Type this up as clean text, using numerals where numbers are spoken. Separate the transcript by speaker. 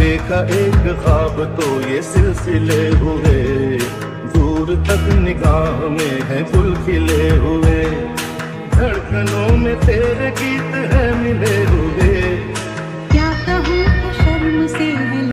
Speaker 1: देखा एक ख्वाब तो ये सिलसिले हुए, दूर तक निगाह में है